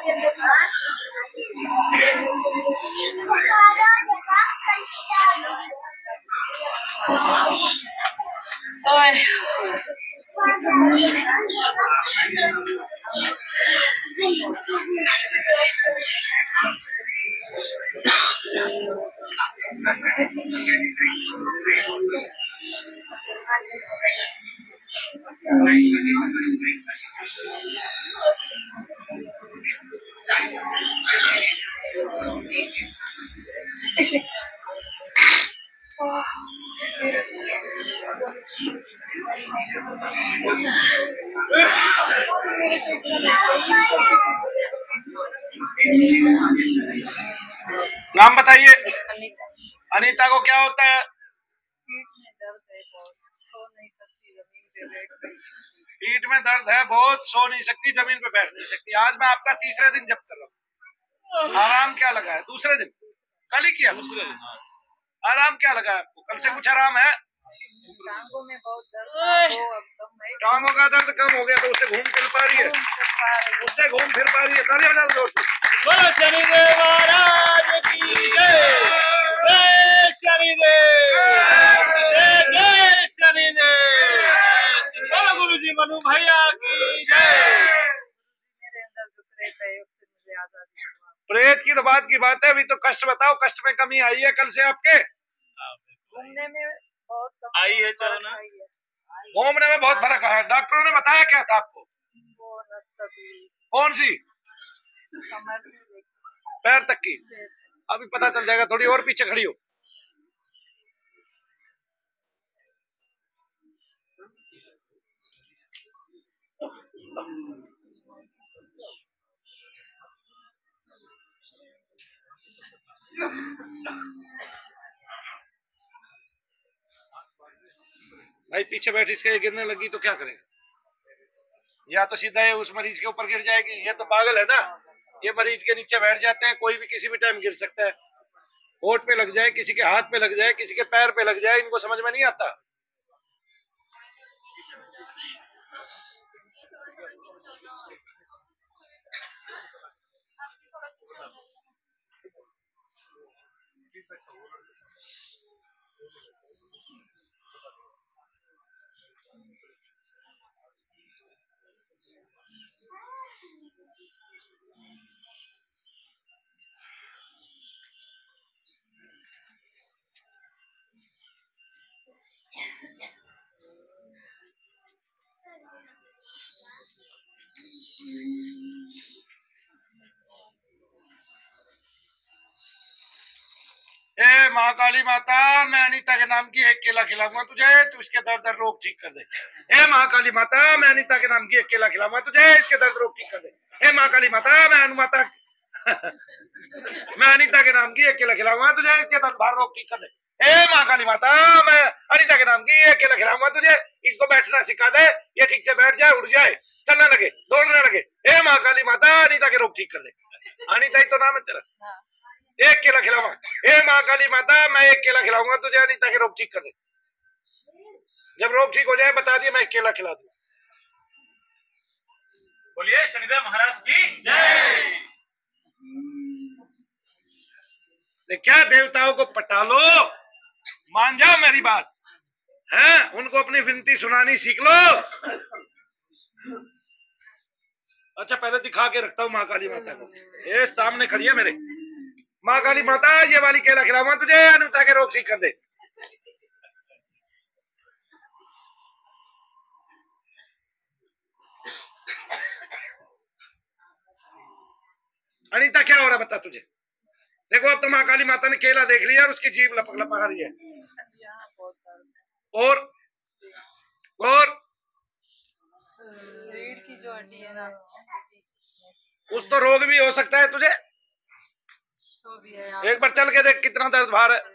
नाम बताइए। अनीता को क्या होता है? पीठ में दर्द है बहुत, सो नहीं सकती, जमीन पे बैठ नहीं सकती। आज मैं आपका तीसरे दिन जब कर रहा हूँ। आराम क्या लगा है? दूसरे दिन, कल ही किया। दूसरे दिन आराम क्या लगा है आपको? कल से कुछ आराम है? टांगों में बहुत दर्द, टांगों का दर्द कम हो गया तो उससे घूम फिर पा रही है, उससे घूम फिर पा रही है। ताली बजा दो जोर से। बोलो शनिदेव महाराज की जय, जय शनिदेव, जय शनिदेव। बोलो गुरुजी मनु भैया की जय। मेरे अंदर जो प्रेत है उससे मुझे आजादी दिलवा। प्रेत की तो बात की बात है, अभी तो कष्ट बताओ, कष्ट में कमी आई है कल से आपके? घूमने में बहुत कम आई है, चलो ना। घूमने में बहुत फर्क आया। डॉक्टरों ने बताया क्या था आपको? वो नस्तभी, कौन सी? कमर से पैर तक की। अभी पता चल जाएगा, थोड़ी और पीछे खड़ी हो। भाई पीछे बैठ, इसके गिरने लगी तो क्या करेगा? या तो सीधा ये उस मरीज के ऊपर गिर जाएगी। ये तो पागल है ना, ये मरीज के नीचे बैठ जाते हैं, कोई भी किसी भी टाइम गिर सकता है। होठ पे लग जाए, किसी के हाथ पे लग जाए, किसी के पैर पे लग जाए, इनको समझ में नहीं आता। ए महाकाली माता, मैं अनीता के नाम की एक केला खिलाऊंगा तुझे, तू इसके दर्द रोग ठीक कर दे। हे महाकाली माता, मैं अनीता के नाम की एक केला खिलाऊंगा तुझे, इसके दर्द रोग ठीक कर दे। हे महाकाली माता, मैं अनुमाता मैं अनीता के नाम की एक केला खिलाऊंगा तुझे, इसके दर्द भार रोग ठीक कर दे। हे महाकाली माता, मैं अनीता के नाम की एक केला खिलाऊंगा तुझे, इसको बैठना सिखा दे, ये ठीक से बैठ जाए, उठ जाए, चलने लगे, दौड़ने लगे। हे महाकाली माता, अनीता के रोग ठीक कर दे। अनीता ही तो नाम है तेरा। एक केला खिलाऊंगा। हे महाकाली माता, मैं एक केला खिलाऊंगा तुझे, अनीता के रोग ठीक कर दे। जब रोग ठीक हो जाए बता दिए, मैं एक केला खिला दूं। बोलिए शनिदेव महाराज की जय। क्या देवताओं को पटा लो, मान जाओ मेरी बात है, उनको अपनी विनती सुनानी सीख लो। अच्छा पहले दिखा के रखता हूँ महाकाली माता को, ये सामने खड़ी है मेरे। महाकाली माता, ये वाली केला खिलाऊंगा तुझे, अनीता के रोग ठीक कर दे। अनीता क्या हो रहा बता तुझे? देखो अब तो महाकाली माता ने केला देख लिया और उसकी जीभ लपक लपका रही है। और रीढ़ की जो हड्डी है ना, कुछ तो रोग भी हो सकता है तुझे। तो भी है। एक बार चल के देख कितना दर्द भार है।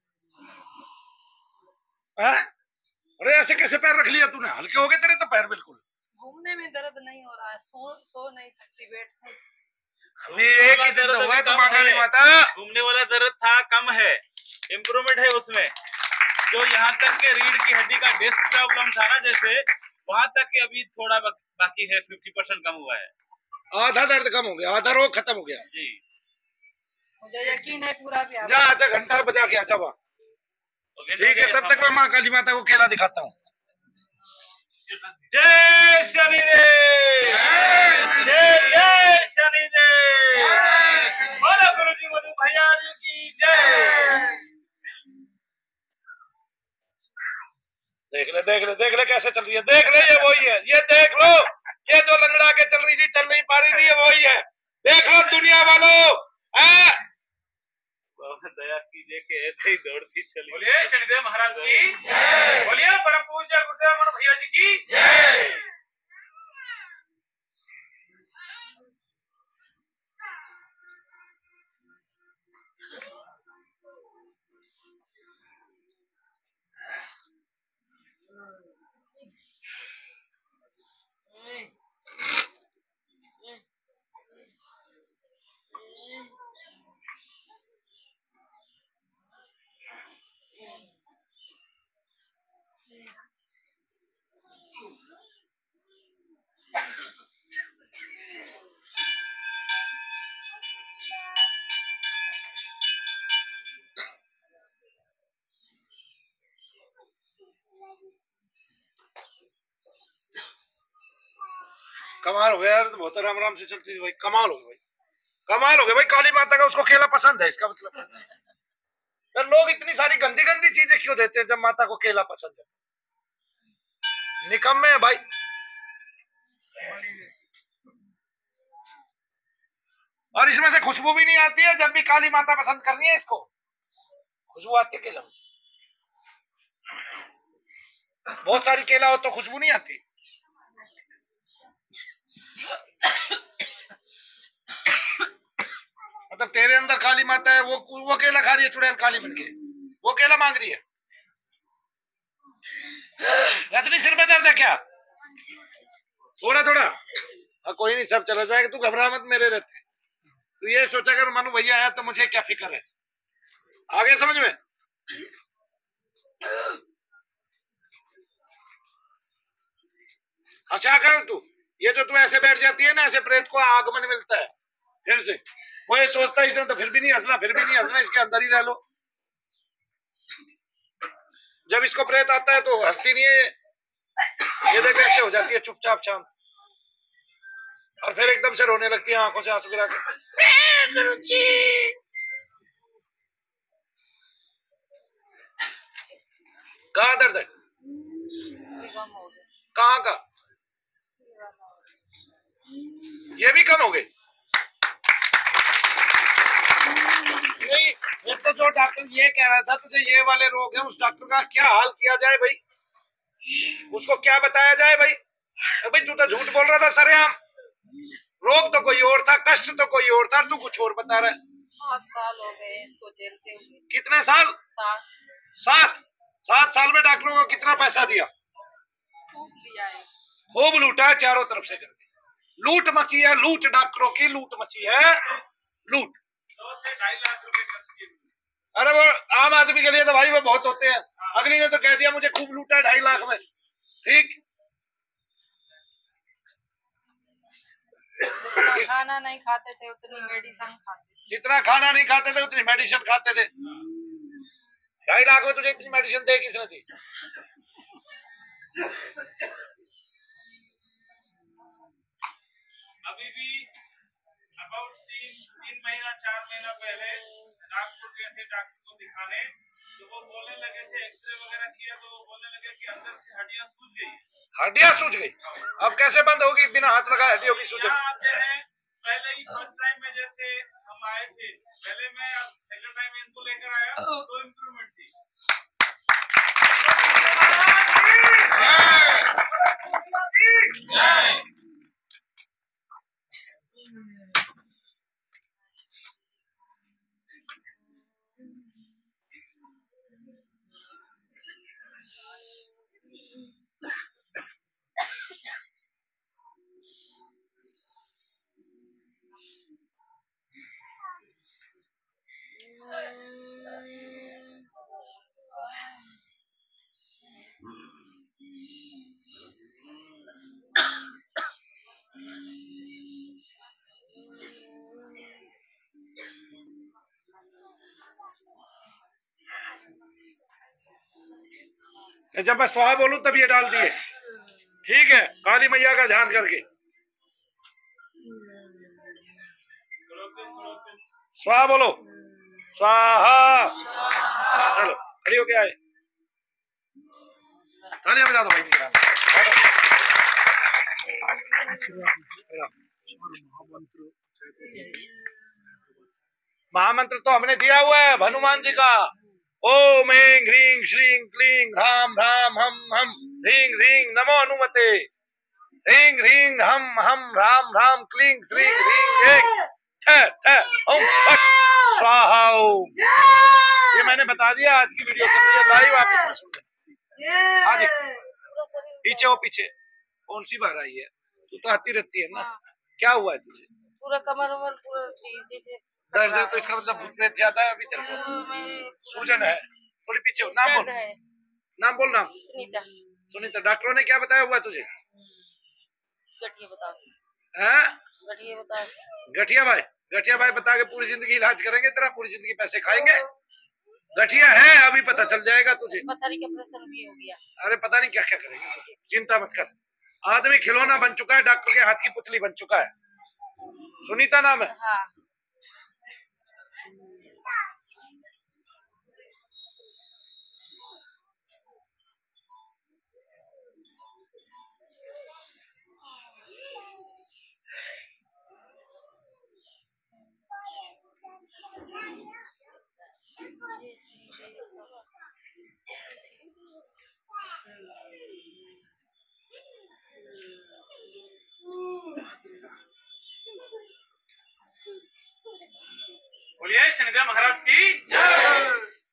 अरे ऐसे कैसे पैर रख लिया तूने? हल्के हो गए तेरे तो पैर बिल्कुल। घूमने में दर्द नहीं हो रहा है, सो नहीं सकती, बैठ नहीं। एक ही दर्द हुआ है तो महाकाली माता। घूमने वाला दर्द था, कम है, इम्प्रूवमेंट है उसमें। जो यहाँ तक के रीढ़ की हड्डी का डिस्क प्रॉब्लम था ना, जैसे वहां तक के अभी थोड़ा बाकी है, 50% कम हुआ है। आधा दर्द कम हो गया, आधा रोग खत्म हो गया जी। मुझे यकीन है पूरा भी जा आधा घंटा बजा के आजा वहाँ। ठीक है, तब तक मैं माँ काली माता को केला दिखाता हूँ। जय शनिदेव, जय जय शनिदेव, बोलो गुरु जी मधु भैया जी की जय। देख ले कैसे चल रही है, देख ले, ये वही है, ये देख लो, ये जो लंगड़ा के चल रही थी, चल नहीं पा रही थी, ये वही है, देख लो दुनिया वालों। दया कीजिए कि ऐसे ही दौड़ती चली। बोलिए शनिदेव महाराज की जय, बोलिए परम पूज्य गुरुदेव मन भैया जी की जय। कमाल हो गया यार, तो बहुत आराम आराम से चलती थी भाई, कमाल हो गया भाई, कमाल हो गया भाई। काली माता का उसको केला पसंद है, इसका मतलब यार लोग इतनी सारी गंदी गंदी चीजें क्यों देते हैं जब माता को केला पसंद है? निकम्मे है भाई। और इसमें से खुशबू भी नहीं आती है, जब भी काली माता पसंद करनी है इसको, खुशबू आती है केला में। बहुत सारी केला हो तो खुशबू नहीं आती। मतलब तेरे अंदर काली माता है, वो केला खा रही है चुड़ैल काली बन के, वो केला मांग रही है। रजनी सिर में दर्द है क्या? थोड़ा थोड़ा, कोई नहीं, सब चला जाएगा, तू घबरा मत, मेरे रहते। तू ये सोचा कर मनु भैया है तो मुझे क्या फिक्र है, आगे समझ में। अच्छा कर तू, ये जो तू ऐसे बैठ जाती है ना, ऐसे प्रेत को आगमन मिलता है फिर से, वो ये सोचता है इसने तो फिर भी नहीं हंसना, फिर भी नहीं हंसना, इसके अंदर ही रह लो। जब इसको प्रेत आता है तो हंसती नहीं है, ये देख ऐसे हो जाती है चुपचाप शांत, और फिर एकदम से रोने लगती है आंखों से आंसू गिरा के। कहाँ दर्द है? कहाँ का? ये भी कम हो गई? नहीं, ये तो जो डॉक्टर ये कह रहा था तुझे ये वाले रोग है, उस डॉक्टर का क्या हाल किया जाए भाई, उसको क्या बताया जाए भाई? भाई तू तो झूठ बोल रहा था सरेआम, रोग तो कोई और था, कष्ट तो कोई और था, तू कुछ और बता रहा है। 7 साल हो गए इसको झेलते हुए। कितने साल? 7 साल में डॉक्टरों को कितना पैसा दिया? खूब लिया है, खूब लूटा है चारों तरफ से करके, लूट मची है, लूट डॉक्टरों की लूट मची है, लूट। 2 से 2.5 लाख रुपए खर्च किए। अरे वो आम आदमी के लिए तो भाई वो बहुत होते हैं, अगली ने तो कह दिया मुझे खूब लूटा है 2.5 लाख में, ठीक। जितना खाना नहीं खाते थे उतनी मेडिसिन खाते थे। जितना खाना नहीं खाते थे उतनी मेडिसिन खाते थे। 2.5 लाख में तुझे इतनी मेडिसिन दे किसने दी? अभी भी अबाउट 3 महीना 4 महीना पहले नागपुर गए थे डॉक्टर को दिखाने, तो वो बोलने लगे थे, एक्सरे वगैरह किया तो वो बोलने लगे कि अंदर से हड्डियां सूज गई। हड्डियां सूज गई? अब कैसे बंद होगी बिना हाथ लगाए हड्डियों की सूजन? यहाँ आते हैं, पहले ही फर्स्ट टाइम में जैसे हम आए थे, पहले मैं अब सेकंड टाइम इनको लेकर आया तो इम्प्रूवमेंट थी। जब मैं स्वाहा बोलूं तब ये डाल दिए, ठीक है? काली मैया का ध्यान करके स्वाहा बोलो, स्वाहा। चलो खड़ी होके आए, तालियां बजा दो भाई के नाम। महामंत्र तो हमने दिया हुआ है हनुमान जी का, ओम ऐं ह्रीं श्रीं क्लीं ह्रां ह्रां हम ह्रीं ह्रीं नमो हनुमते, ह्रीं ह्रीं हम ह्रां ह्रां क्लीं श्रीं ह्रीं ऐं ओम फट स्वाहा ओम। ये मैंने बता दिया, आज की वीडियो कर दिया लाइव, आप इसमें सुन लें। हाँ जी, पीछे हो पीछे, कौन सी बार आई है? तू तो आती रहती है ना, क्या हुआ है तुझे? पूरा कमर उमर पूरा जैसे दर्द है, तो इसका मतलब भूत प्रेत ज्यादा है अभी तेरे को, सूजन है, थोड़ी पीछे हो। नाम बोल, नाम बोल, नाम सुनीता। सुनीता। डॉक्टरों ने क्या बताया हुआ तुझे? गठिया बता, हैं? गठिया भाई बता के पूरी जिंदगी इलाज करेंगे तेरा, पूरी जिंदगी पैसे खाएंगे। गठिया है अभी पता चल जाएगा तुझे, पता नहीं क्या प्रेशर भी हो गया। अरे पता नहीं क्या क्या करेंगे, चिंता मत कर। आदमी खिलौना बन चुका है, डॉक्टर के हाथ की पुतली बन चुका है। सुनीता नाम है? हाँ। बोलिए शनिदेव महाराज की जय।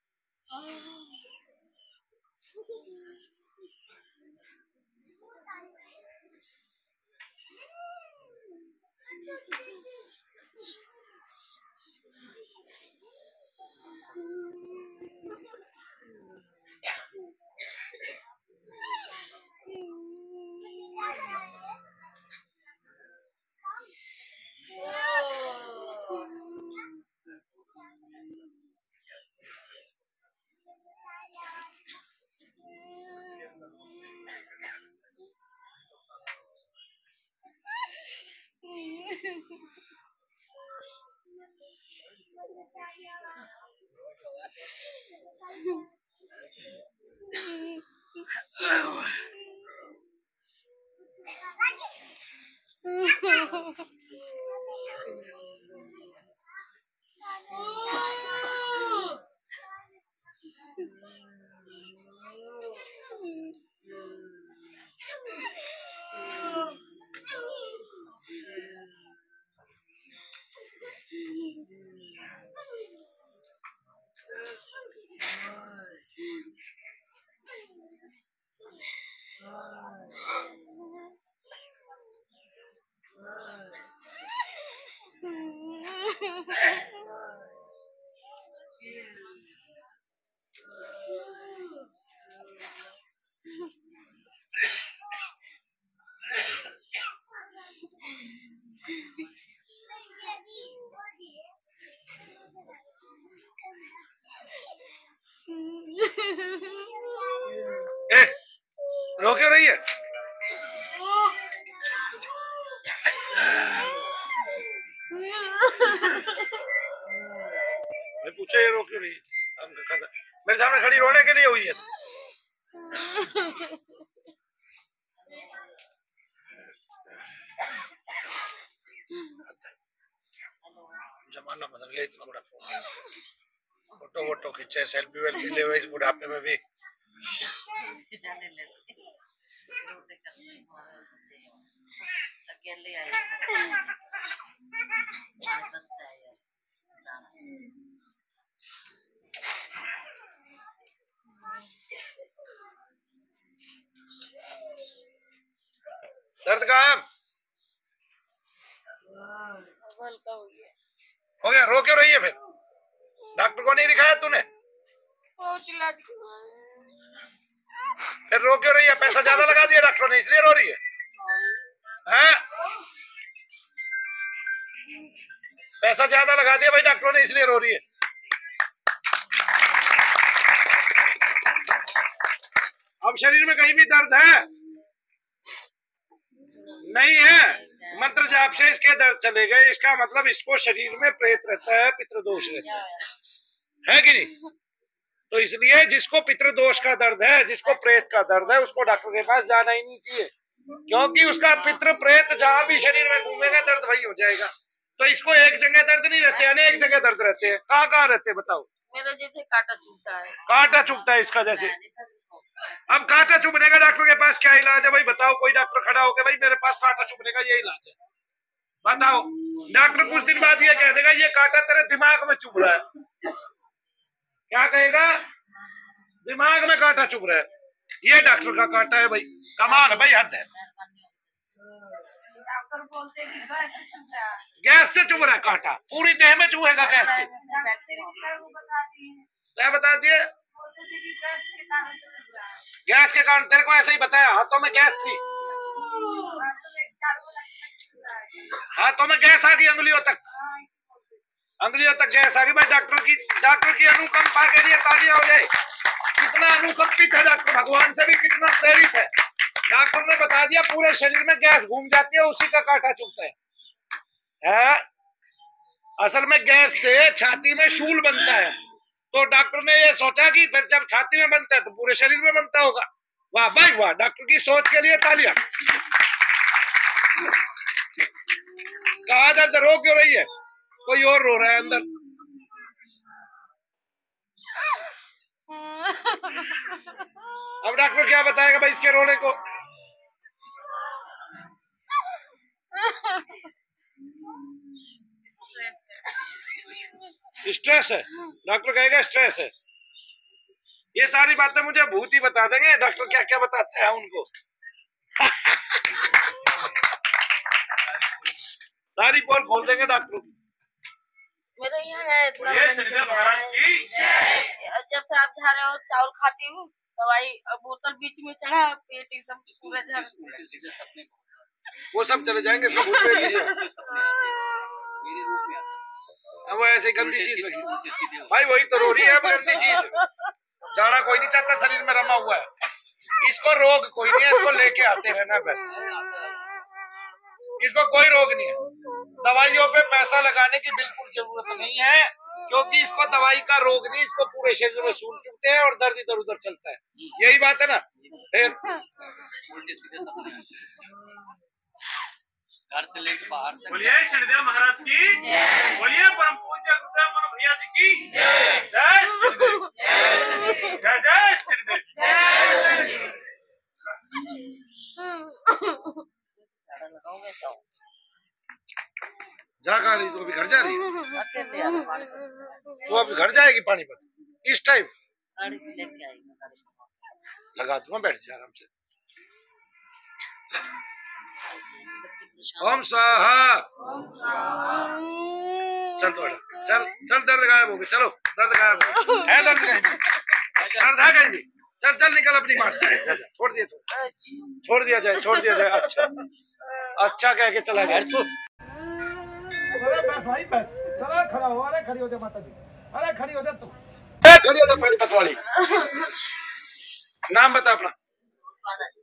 रो क्यों रही है? मैं पूछा ये रो क्यों रही है? मेरे सामने खड़ी रोने के लिए हुई है। जमाना बदल गया, इतना बड़ा फोटो वोटो खींचे, सेल्फी वेल्फी ले हुए इस बुढ़ापे में भी। अकेले आए दर्द कहाँ है? हो गया, रो क्यों रही है फिर? डॉक्टर को नहीं दिखाया तूने? फिर रो क्यों रही है? पैसा ज्यादा लगा दिया डॉक्टर ने इसलिए रो रही है? हैं? पैसा ज्यादा लगा दिया भाई डॉक्टरों ने इसलिए रो रही है। अब शरीर में कहीं भी दर्द है? नहीं है। मंत्र जाप से इसके दर्द चले गए, इसका मतलब इसको शरीर में प्रेत रहता है, पितृदोष रहता है कि नहीं? तो इसलिए जिसको पितृदोष का दर्द है, जिसको प्रेत का दर्द है, उसको डॉक्टर के पास जाना ही नहीं चाहिए, क्योंकि उसका पितृ प्रेत जहां भी शरीर में घूमेगा दर्द वही हो जाएगा। तो इसको एक जगह दर्द नहीं रहते, अनेक जगह दर्द रहते हैं। कहाँ कहाँ रहते हैं बताओ? मेरा जैसे कांटा चुभता है। कांटा चुभता है इसका जैसे। अब कांटा चुभने का डॉक्टर के पास क्या इलाज है भाई बताओ? कोई डॉक्टर खड़ा होकर भाई मेरे पास कांटा चुभने का ये इलाज है, बताओ। डॉक्टर कुछ दिन बाद ये कह देगा ये कांटा तेरे दिमाग में चुभ रहा है। क्या कहेगा? दिमाग में कांटा चुभ रहा है, ये डॉक्टर का कांटा है भाई। कमाल है भाई, हद है। डॉक्टर बोलते कि गैस से चुभ रहा है कांटा, पूरी देह में चुभेगा गैस से। क्या बता दिए? गैस के कारण तेरे को ऐसे ही बताया, हाथों में गैस थी, हाथों में गैस आ गई, अंगुलियों तक गैस आ गई भाई। डॉक्टर की अनुकंपा के लिए तालियां हो जाए। कितना अनुकंपित है डॉक्टर, भगवान से भी कितना प्रेरित है। डॉक्टर ने बता दिया पूरे शरीर में गैस घूम जाती है, उसी का कांटा चुभता है। असल में गैस से छाती में शूल बनता है, तो डॉक्टर ने ये सोचा कि फिर जब छाती में बनता है तो पूरे शरीर में बनता होगा। वाह भाई वाह, डॉक्टर की सोच के लिए तालियां। कहाँ दर्द रो क्यों रही है? कोई और रो रहा है अंदर। अब डॉक्टर क्या बताएगा भाई इसके रोने को? स्ट्रेस है, डॉक्टर कहेगा स्ट्रेस है। ये सारी बातें मुझे भूत ही बता देंगे, डॉक्टर क्या क्या बताते हैं उनको। सारी पोल खोल देंगे डॉक्टर। मेरा यहाँ है इतना महाराज की जब से आप जा रहे हो चावल खाती हूँ, दवाई बोतल बीच में चढ़ा, पेट एकदम पूरा झड़। वो सब चले जाएंगे, इसको भूल गए। वो ऐसे गंदी चीज लगी भाई, वही तो रो रही है अब, गंदी चीज। जाना कोई नहीं चाहता, शरीर में रमा हुआ है। इसको रोग कोई नहीं है, इसको लेके आते रहना बस। इसको कोई रोग नहीं है। दवाइयों पे पैसा लगाने की बिल्कुल जरूरत नहीं है, क्योंकि इसको दवाई का रोग नहीं, इसको पूरे शरीर में सूल चुभते हैं और दर्द इधर उधर चलता है। यही बात है ना? फिर घर से लेके बाहर तक। बोलिए शनिदेव महाराज की, बोलिए परम पूज्य गुरुदेव मन भैया जी की जय शनिदेव, जय जय शनिदेव। जा कहाँ रही? तो अभी घर जा रही है? तो अभी घर जाएगी पानीपत इस टाइम? लगा दूंगा, बैठ जा आराम से। ओम स्वाहा। चल थोड़ा, चल दर्द गायब हो गया, चलो दर्द गायब हो गया है। दर्द कहीं भी, दर्द है कहीं भी। चल निकल अपनी बात, छोड़ दिया जाए। अच्छा कह के चला गया। बस भाई बस, चला खड़ा हो। अरे खड़ी हो जा माता जी, अरे खड़ी हो जा तू, खड़ी हो जा पानीपत वाली। नाम बता अपना।